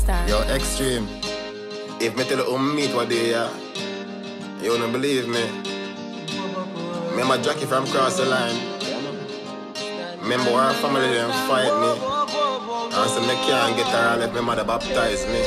Star. Yo, extreme. If me tell you meet what day, yeah, you wouldn't believe me. Remember Jackie from Cross the Line? Remember our family them fight me. And so me can't get her and let my mother baptize me.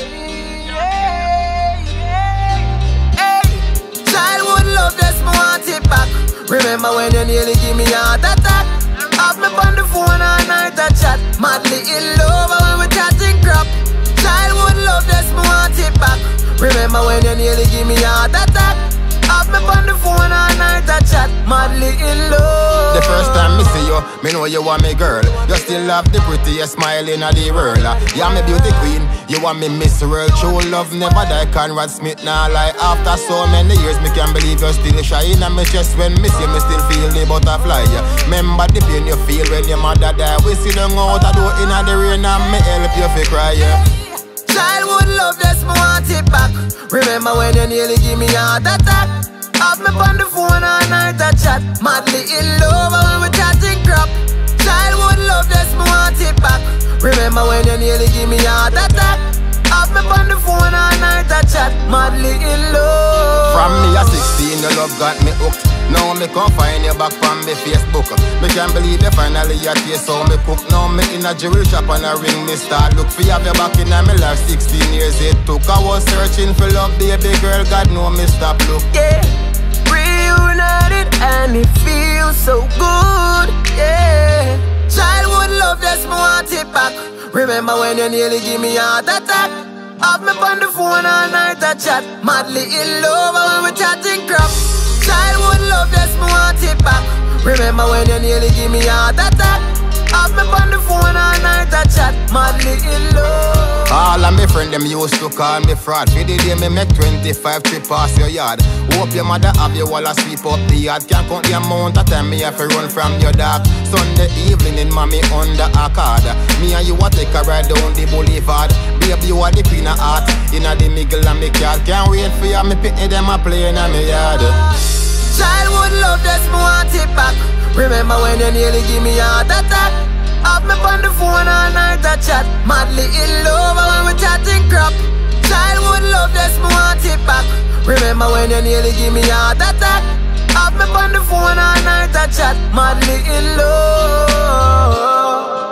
Childhood love, that's me want it back. Remember when you nearly give me a heart attack? Have me on the phone all night a chat. Madly in love when we chatting crap. Childhood love, that's me want it back. Remember when you nearly give me a heart attack? Have me on the phone all night a chat. Madly in love. The first time me see you, me know you want me girl. You still have the prettiest smile in the world. You me beauty queen, you want me Miss World. True love never die, Conrad Smith nah lie. After so many years, me can't believe you still shine. And me chest when me see me still feel the butterfly. Remember the pain you feel when your mother die. We see them out the door in the rain and me help you fi cry. Childhood love, that's me want it back. Remember when you nearly give me a heart attack? Have me on the phone all night a chat. Madly in love when we chatting crap. Childhood love, that's me want it back. Remember when you nearly give me a heart attack? Have me on the phone all night a chat. Madly in love. From me at 16, your love got me hooked. Now me come find you back from me Facebook. Me can't believe you finally at here, so me cook. Now me in a jewelry shop and a ring me start look for you have your back in my life. 16 years it took. I was searching for love, baby girl, God know me stop look. Yeah, reunited and it feels so good. Yeah, childhood love, that's me want it back. Remember when you nearly give me a heart attack? Have me on the phone all night a chat. Madly in love when we chatting crap. Childhood love, that's me want it back. Remember when you nearly give me a heart attack? Have me on the phone all night a chat. Madly in love. All of my friends them used to call me fraud. For the day me make 25 trip past your yard. Hope your mother have you while I sweep up the yard. Can't count the amount of time me have to run from your dog. Sunday evening in mommy under a card. Me and you a take a ride down the boulevard. Baby you are the queen of heart. Inna the middle of me car. Can't wait for you me pitney them a playing in me yard. Childhood love, that's me want it back. Remember when you nearly give me a heart attack? Have me on the phone all night a chat. Madly in love when we chatting crap. Childhood love, that's me want it back. Remember when you nearly give me a heart attack? Have me on the phone all night a chat. Madly in love.